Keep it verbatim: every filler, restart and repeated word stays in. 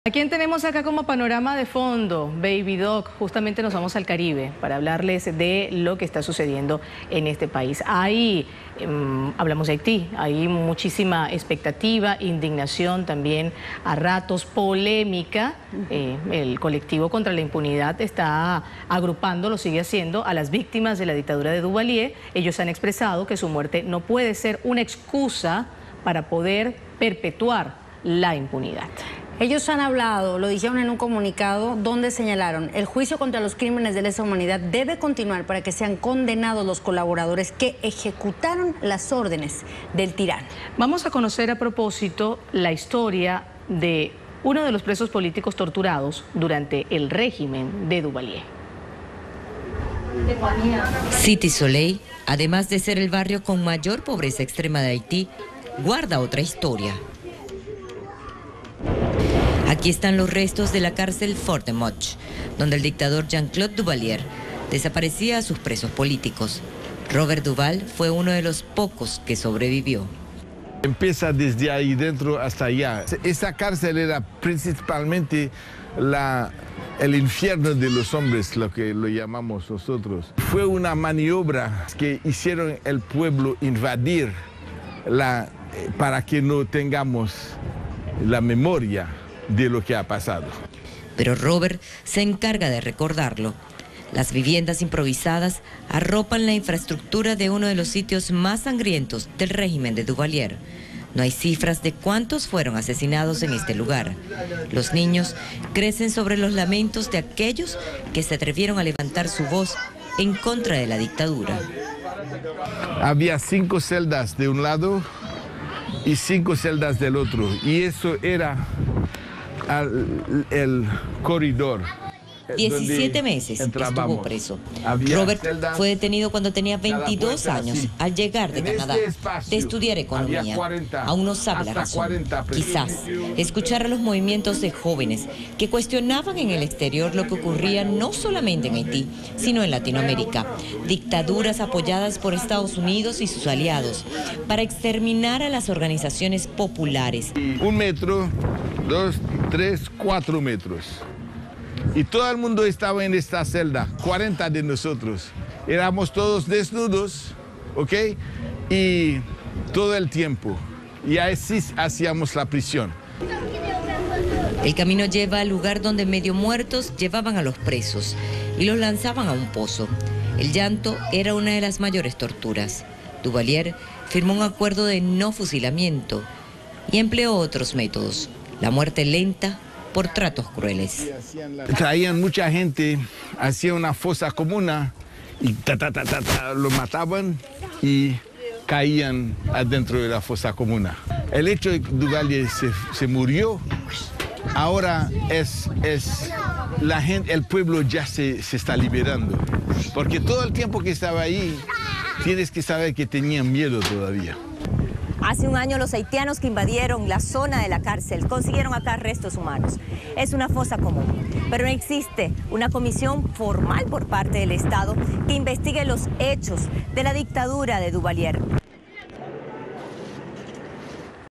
¿A quién tenemos acá como panorama de fondo? Baby Doc, justamente nos vamos al Caribe para hablarles de lo que está sucediendo en este país. Hay, eh, hablamos de Haití, hay muchísima expectativa, indignación también, a ratos polémica. Eh, el colectivo contra la impunidad está agrupando, lo sigue haciendo, a las víctimas de la dictadura de Duvalier. Ellos han expresado que su muerte no puede ser una excusa para poder perpetuar la impunidad. Ellos han hablado, lo dijeron en un comunicado donde señalaron: el juicio contra los crímenes de lesa humanidad debe continuar para que sean condenados los colaboradores que ejecutaron las órdenes del tirano. Vamos a conocer a propósito la historia de uno de los presos políticos torturados durante el régimen de Duvalier. Cité Soleil, además de ser el barrio con mayor pobreza extrema de Haití, guarda otra historia. Aquí están los restos de la cárcel Fort de Moch, donde el dictador Jean-Claude Duvalier desaparecía a sus presos políticos. Robert Duval fue uno de los pocos que sobrevivió. Empieza desde ahí dentro hasta allá. Esa cárcel era principalmente la, el infierno de los hombres, lo que lo llamamos nosotros. Fue una maniobra que hicieron el pueblo invadir la, para que no tengamos la memoria de lo que ha pasado. Pero Robert se encarga de recordarlo. Las viviendas improvisadas arropan la infraestructura de uno de los sitios más sangrientos del régimen de Duvalier. No hay cifras de cuántos fueron asesinados en este lugar. Los niños crecen sobre los lamentos de aquellos que se atrevieron a levantar su voz en contra de la dictadura. Había cinco celdas de un lado y cinco celdas del otro, y eso era Al, el corredor. diecisiete meses estuvo preso. Robert fue detenido cuando tenía veintidós años así, al llegar de Canadá de estudiar economía. cuarenta, Aún no sabe la razón. cuarenta, Quizás escuchar a los movimientos de jóvenes que cuestionaban en el exterior lo que ocurría no solamente en Haití, sino en Latinoamérica. Dictaduras apoyadas por Estados Unidos y sus aliados para exterminar a las organizaciones populares. Un metro, dos, tres, cuatro metros. Y todo el mundo estaba en esta celda, cuarenta de nosotros. Éramos todos desnudos, ¿ok? Y todo el tiempo. Y así hacíamos la prisión. El camino lleva al lugar donde medio muertos llevaban a los presos y los lanzaban a un pozo. El llanto era una de las mayores torturas. Duvalier firmó un acuerdo de no fusilamiento y empleó otros métodos. La muerte lenta por tratos crueles. Traían mucha gente, hacían una fosa común y ta, ta, ta, ta, ta, lo mataban y caían adentro de la fosa común. El hecho de que Duvalier se, se murió, ahora es, es la gente, el pueblo ya se, se está liberando. Porque todo el tiempo que estaba ahí, tienes que saber que tenían miedo todavía. Hace un año los haitianos que invadieron la zona de la cárcel consiguieron acá restos humanos. Es una fosa común, pero no existe una comisión formal por parte del Estado que investigue los hechos de la dictadura de Duvalier.